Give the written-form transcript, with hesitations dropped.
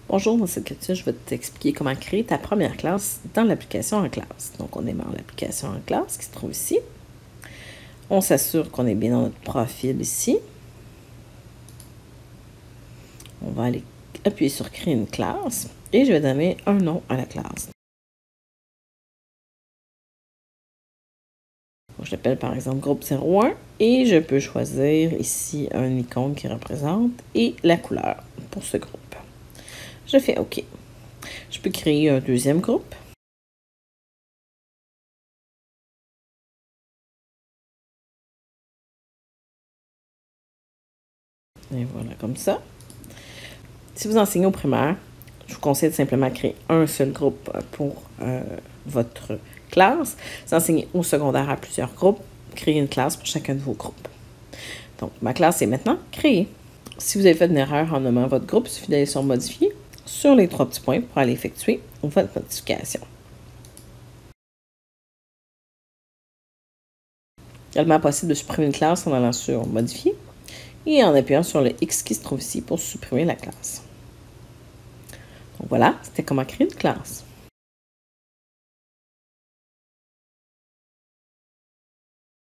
Bonjour, dans cette capsule, je vais t'expliquer comment créer ta première classe dans l'application en classe. Donc, on démarre l'application en classe qui se trouve ici. On s'assure qu'on est bien dans notre profil ici. On va aller appuyer sur créer une classe et je vais donner un nom à la classe. Je l'appelle par exemple groupe 01 et je peux choisir ici un icône qui représente et la couleur pour ce groupe. Je fais OK. Je peux créer un deuxième groupe. Et voilà, comme ça. Si vous enseignez au primaire, je vous conseille de simplement créer un seul groupe pour votre classe. Si vous enseignez au secondaire à plusieurs groupes, créez une classe pour chacun de vos groupes. Donc, ma classe est maintenant créée. Si vous avez fait une erreur en nommant votre groupe, il suffit d'aller sur « Modifier » sur les 3 petits points pour aller effectuer votre modification. Également possible de supprimer une classe en allant sur « Modifier » et en appuyant sur le X qui se trouve ici pour supprimer la classe. Donc voilà, c'était comment créer une classe.